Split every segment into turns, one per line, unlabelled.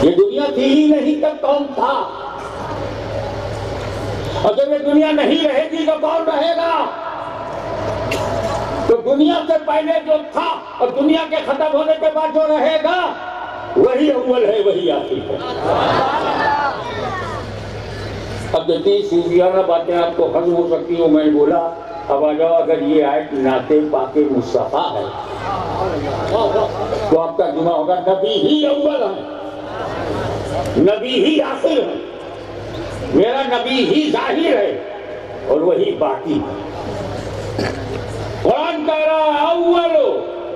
ये दुनिया थी ही नहीं तब कौन था, और जब ये दुनिया नहीं रहेगी तो कौन रहेगा? तो दुनिया से पहले जो था और दुनिया के खत्म होने के बाद जो रहेगा वही अव्वल है, वही आखिर है। अब जितनी सूफियाना बातें आपको हजम हो सकती हो मैं बोला, अब आ जाओ। अगर ये आयत नाते पाके मुस्तफा है तो आपका जुमा होगा नबी ही अव्वल है, नबी ही आखिर है, मेरा नबी ही जाहिर है और वही बाकी है। कुरान कह रहा है अव्वलो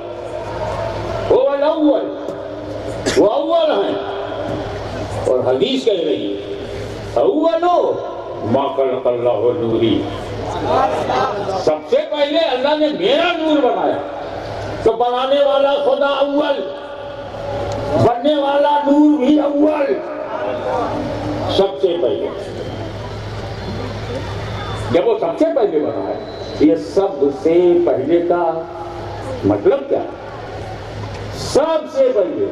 हुवल अव्वल, वो अव्वल है, और हदीस कह रही है अव्वलो मा खलक़ल्लाहु नूरी, सबसे पहले अल्लाह ने मेरा नूर बनाया। तो बनाने वाला खुदा अव्वल, बनने वाला नूर भी अव्वल, सबसे पहले। जब वो सबसे पहले बना है, ये सबसे पहले का मतलब क्या? सबसे पहले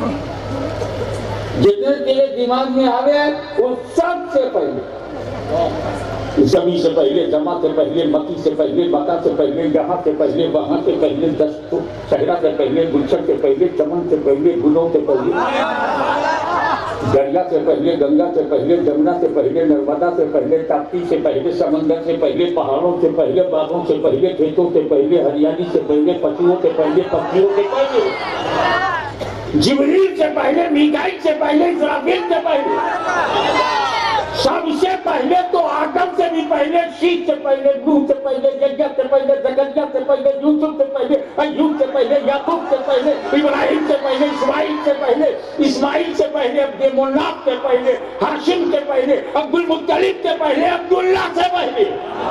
जितने तेरे दिमाग में आ गए वो सबसे पहले, जमी से पहले, जमा से पहले, मकी से पहले, मका से पहले, यहाँ से पहले, वहां से पहले, सहरा से पहले, गुलशन से पहले, चमन से पहले, गुलों से पहले, दरिया से पहले, गंगा से पहले, जमुना से पहले, नर्मदा से पहले, ताप्ती से पहले, समंदर से पहले, पहाड़ों से पहले, बागों से पहले, खेतों से पहले, हरियाली से पहले, पशुओं से पहले, पक्षियों से पहले, जिब्रील से पहले, मीकाईल से पहले, इस्राफील से पहले, सबसे पहले तो आदम से भी पहले, शीश से पहले, नूह से पहले, यज्ञ से पहले, जकरिया से पहले, यूसुफ से पहले, अय्यूब से पहले, याकूब से पहले, इब्राहिम से पहले, इस्माइल से पहले, अब्दुल मुन्नाफ से पहले, हाशिम से पहले, अब्दुल मुत्तलिब से पहले, अब्दुल्ला से पहले।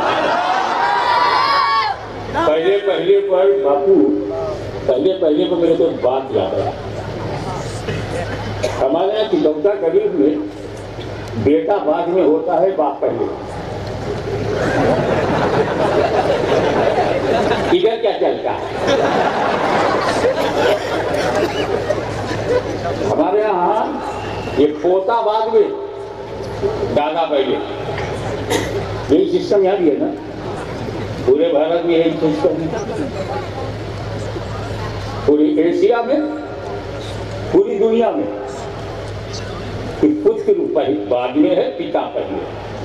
पहले पहले पर बापू, पहले पहले पर मेरे को बात याद है। हमारे यहाँ चितौता करीब में बेटा बाद में होता है, बाप पहले। इधर क्या चलता है? हमारे यहाँ ये पोता बाद में, दादा पहले। यही सिस्टम यहाँ भी है ना, पूरे भारत में यही सिस्टम है, पूरी एशिया में, पूरी दुनिया में। पुत्र बाद में है, पिता पहले,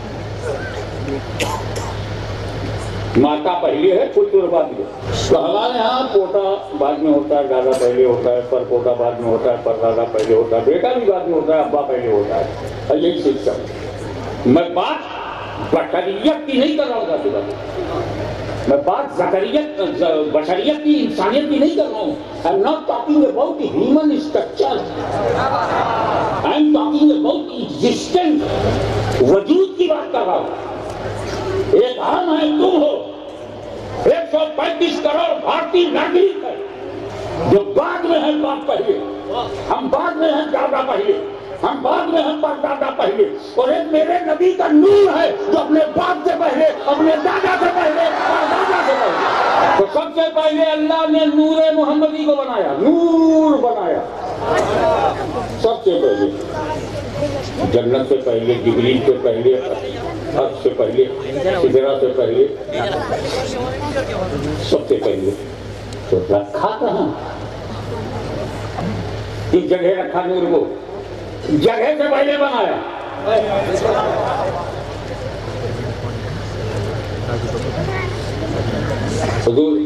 माता पहले है, पुत्र बाद में। तो हमारे यहाँ पोता बाद में होता है, दादा पहले होता है, पर पोता बाद में होता है, पर दादा पहले होता है, बेटा भी बाद में होता है, अब्बा पहले होता है। यही सिस्टम। मैं बात बशरियत की नहीं कर रहा हूँ, मैं बात बशरियत की, इंसानियत की नहीं कर रहा हूँ। I am not talking about human structure, I am talking about existence, वजूद की बात कर रहा हूँ। एक हम है, तुम हो, 135 करोड़ भारतीय नागरिक है, जो बाद में है बाप पहले, हम बाद में हैं दादा पहले, हम बाद में हैं परदादा पहले, और एक मेरे नबी का नूर है जो अपने बाप से पहले, अपने दादा से पहले, परदादा से पहले। तो सबसे पहले अल्लाह ने नूरे मोहम्मदी को बनाया, नूर बनाया सबसे पहले। जन्नत से पहले, जिब्रील से पहले, अर्श से पहले, सिदरा से पहले, सबसे पहले। तो रखा कहाँ? इस जगह रखा नूर को, जगह से पहले बनाया। हुजूर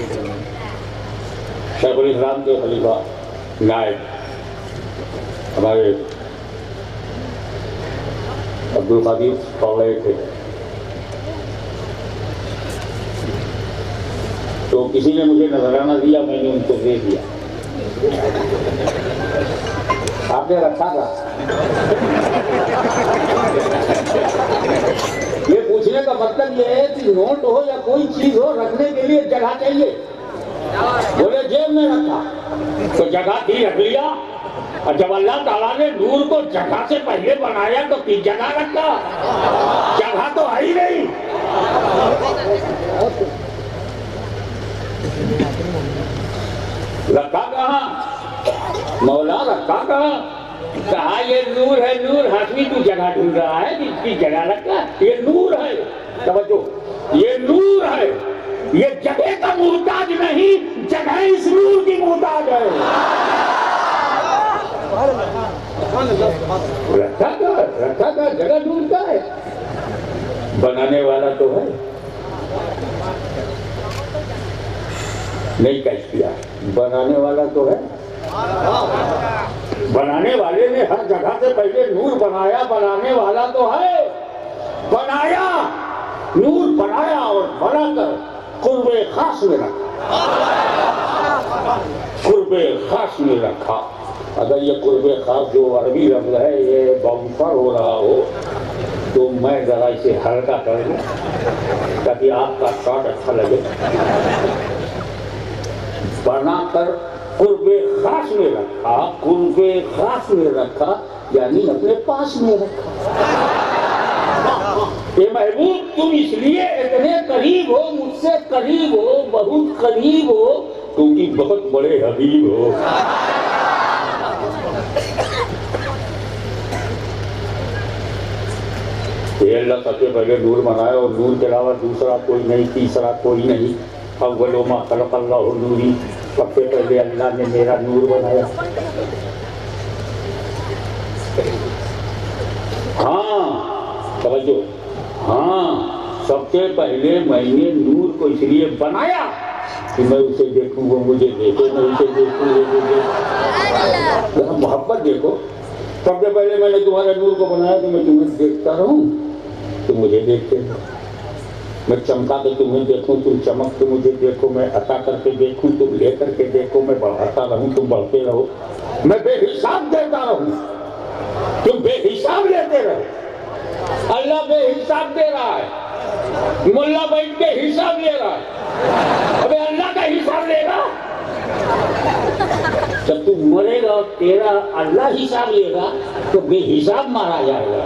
शैखुल इस्लाम के खलीफा नायब हमारे अब्दुल कादिर पढ़ रहे थे, तो किसी ने मुझे नजराना दिया, मैंने उनको दे दिया। आपने रखा था? ये पूछने का मतलब ये है कि नोट हो या कोई चीज हो, रखने के लिए जगह चाहिए। बोले जेब में रखा, तो जगह थी, रख लिया। और जब अल्लाह ताला ने नूर को जगह से पहले बनाया तो किस जगह रखा? जगह तो है ही नहीं। रखा कहाँ? मौला रखा कहाँ? कहा ये नूर है नूर, हाशमी तू जगह ढूंढ रहा है, इसकी जगह रखा, ये नूर है। समझो, ये नूर है, ये जगह का मोहताज नहीं, जगह इस नूर की मोहताज है। रखा का जगह ढूंढता है, बनाने वाला तो है नहीं। कैसे किया, बनाने वाला तो है। बनाने वाले ने हर जगह से पहले नूर बनाया, बनाने वाला तो है। बनाया, नूर बनाया और बनाकर कुर्बे खास में रखा, कुर्बे खास में रखा। अगर ये कुर्बे खास जो अरबी लफ्ज़ है ये बाउंसर हो रहा हो तो मैं जरा इसे हल्का कर दूं ताकि आपका शॉट अच्छा लगे। बनाकर कुर्बे खास में रखा, कुर्बे खास में रखा यानी अपने पास में रखा। ये महबूब तुम इसलिए इतने करीब हो, मुझसे करीब हो, बहुत करीब हो क्योंकि बहुत बड़े हबीब हो। अल्लाह सबसे पहले नूर बनाया और नूर के अलावा दूसरा कोई नहीं, तीसरा कोई नहीं। अव्वलो मा खलक़ल्लाहु नूरी, सबसे पहले अल्लाह ने मेरा नूर बनाया। हाँ समझो, हाँ सबसे पहले मैंने नूर को इसलिए बनाया कि मैं उसे देखूं वो मुझे देखे, मैं उसे देखूं वो मुझे। मोहब्बत देखो, सबसे पहले मैंने तुम्हारे नूर को बनाया कि मैं तुम्हें देखता रहूं, तुम मुझे देखते रहो। मैं चमका के तुम्हें देखूं, तुम चमक के मुझे देखो। मैं अता करके देखूं, तुम ले करके देखो। मैं बढ़ाता रहूं, तुम बढ़ते रहो। मैं बेहिसाब देता रहूं, तुम बेहिसाब लेते रहो। अल्लाह बेहिसाब दे रहा है, मुल्ला बैठ के हिसाब ले रहा है। अबे अल्लाह का हिसाब लेगा? जब तू मरेगा और तेरा अल्लाह हिसाब लेगा तो बेहिसाब मारा जाएगा।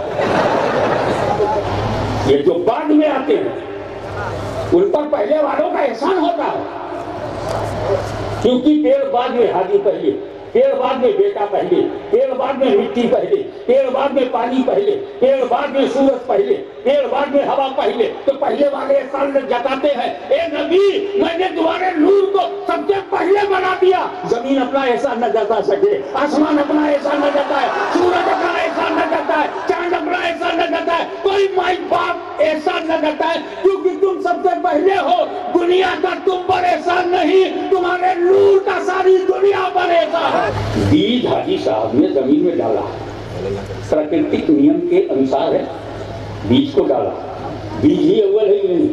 ये जो बाद में आते हैं उन पर पहले वालों का एहसान होता है, क्योंकि पेड़ बाद में हाजी पहले, पेड़ बाद में बेटा पहले, पेड़ बाद में मिट्टी पहले, पेड़ बाद में पानी पहले, पेड़ बाद में सूरज पहले, पेड़ बाद में हवा पहले। तो पहले वाले एहसान जताते हैं, ए नबी मैंने तुम्हारे नूर को सबसे पहले बना दिया। जमीन अपना एहसान न जता सके, आसमान अपना एहसान न जताए, सूरज अपना एहसान न जताए, चांद अपना एहसान न जताए, कोई माई बाप एहसान न जताए, क्योंकि तुम सबसे पहले हो। दुनिया का तुम पर एहसान नहीं, तुम्हारे नूर का सारी दुनिया पर एहसान। बीज हाजी साहब ने जमीन में डाला, प्राकृतिक नियम के अनुसार है, बीज को डाला। बीज ही अव्वल है नहीं,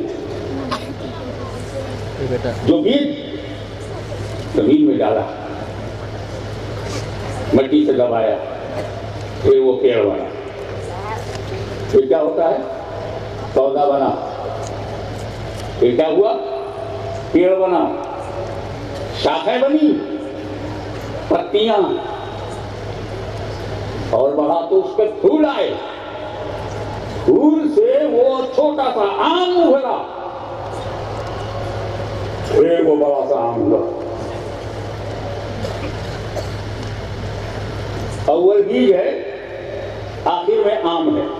जो बीज जमीन में डाला, मिट्टी से दबाया, फिर वो पेड़ बना। फिर क्या होता है? पौधा बना। फिर क्या हुआ? पेड़ बना, शाखाएं बनी, पत्तियां, और बढ़ा तो उस पर फूल आए। फूल से वो छोटा सा आम उभरा, फिर वो बड़ा सा आम हुआ। अव्वल बीज है, आखिर में आम है।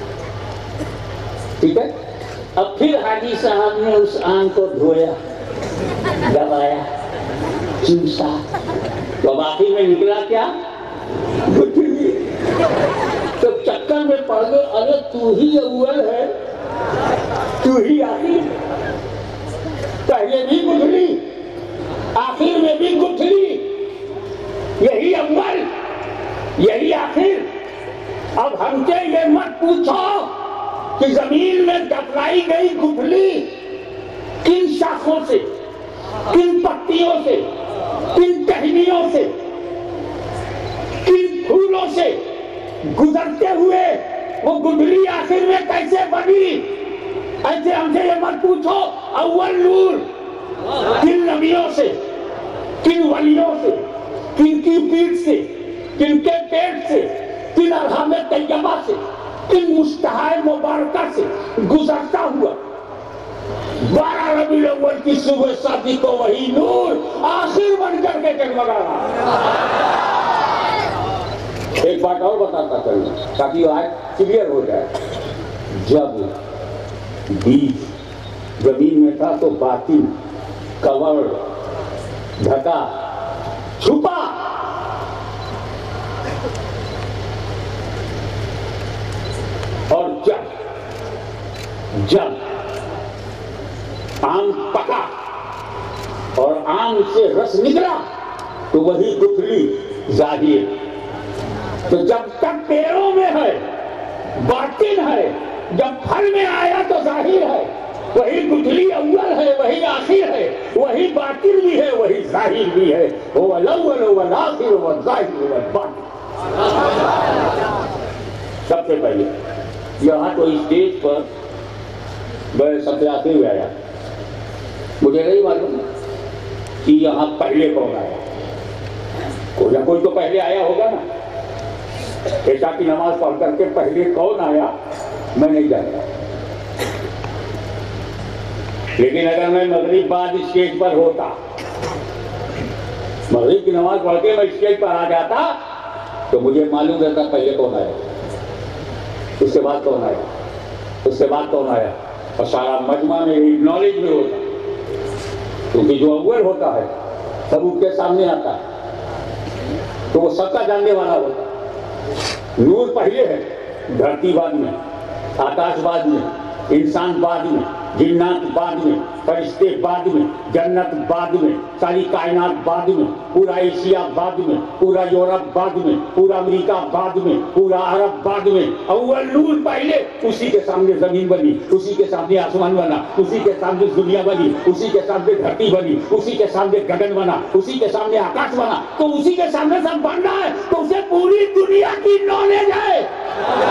ठीक है। अब फिर हाजी साहब ने उस आम को धोया, दबाया, चूसा, तो आखिर में निकला क्या? गुठली। तो चक्कर में पड़ गए, अरे तू ही अव्वल है, तू ही आखिर। पहले भी गुठली, आखिर में भी गुठली, यही अव्वल, यही आखिर। अब हमसे ये मत पूछो कि जमीन में दफनाई गई गुठली किन शाखों से, किन पत्तियों से, किन टहनियों से, किन फूलों से गुजरते हुए वो गुठली आखिर में कैसे बनी। ऐसे हमसे ये मत पूछो। अव्वल नूर किन नबियों से, किन वलियों से, किन की पीठ से, किन के पेट से, किन अरहाम तैयबा से, किन मुस्तहाए मुबारका से गुजरता हुआ 12 रबीउल अव्वल की सुबह शादी को वही नूर आखिर बनकर के जगमगा रहा। एक बात और बताता चलूं ताकि आज क्लियर हो जाए। जब बीज जमीन में था तो बातिन कवर ढका छुपा, और जब आम पका और आम से रस निकला तो वही गुठली जाहिर। तो जब तक पेड़ों में है बातिन है, जब फल में आया तो जाहिर है। वही गुठली अव्वल है, वही आखिर है, वही बातिन भी है, वही जाहिर भी है। वो अव्वल वल आखिर वल जाहिर वल बातिन। सबसे पहले यहाँ तो स्टेज पर मैं सत्यासी में आया, मुझे नहीं मालूम कि यहाँ पहले कौन आया। कोई ना कोई तो पहले आया होगा ना। ऐसा की नमाज पढ़ करके पहले कौन आया मैं नहीं जानता। लेकिन अगर मैं मगरिब बाद स्टेज पर होता, मगरिब की नमाज पढ़ के मैं स्टेज पर आ जाता तो मुझे मालूम रहता पहले कौन आया, उसके बाद कौन आया, उसके बाद कौन आया, और सारा मजमा में नॉलेज में होता। क्योंकि जो अव्वल होता है सब उसके सामने आता है तो वो सबका जानने वाला होता है। नूर पहले है, धरती बाद में, आकाश बाद में, इंसान बाद में, जिन्नात बाद में, फरिश्ते बाद में, जन्नत बाद में, सारी कायनात बाद में, पूरा एशिया बाद में, पूरा यूरोप बाद में, पूरा अमेरिका बाद में, पूरा अरब बाद में। अव्वल नूर पहले, उसी के सामने जमीन बनी, उसी के सामने आसमान बना, उसी के सामने दुनिया बनी, उसी के सामने धरती बनी, उसी के सामने गगन बना, उसी के सामने आकाश बना। तो उसी के सामने सब बन रहा है तो उसे पूरी दुनिया की नॉलेज है।